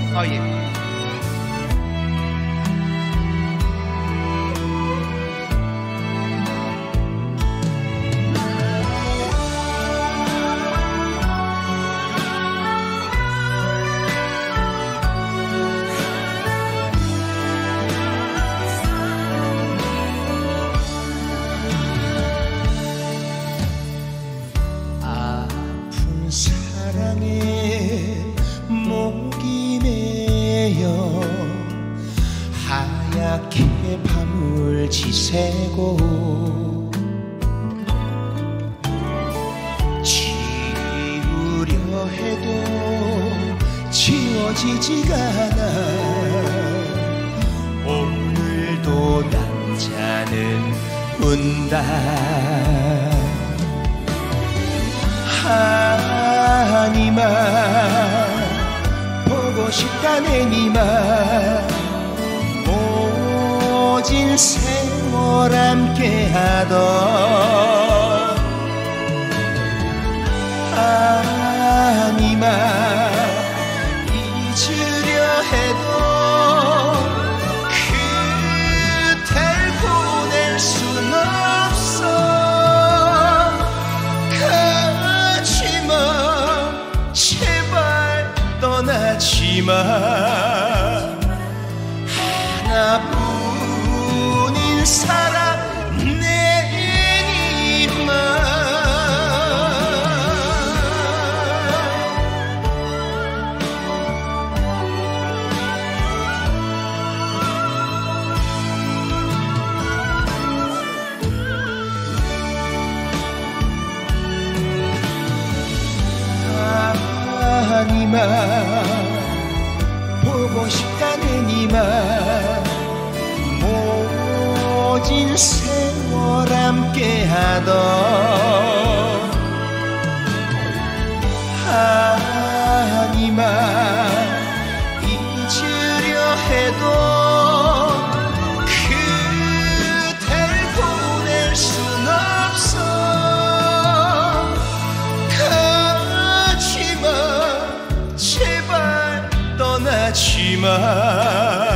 아, 예. 사랑에 목이 메여 하얗게 밤을 지새고 지우려 해도 지워지지가 않아. 오늘도 남자는 운다. 하니마 보고 싶다 내니마 모진 세월 함께하던 하니마 잊으려 해도 그댈 보낼 순 없어. 제발 떠나지마. 하나뿐인 사랑 내니마. 하니마 보고 싶다 내니마 모진 세월 함께하던 하니마 잊으려 해도 그댈 보낼 순 없어. 제발 떠나지마.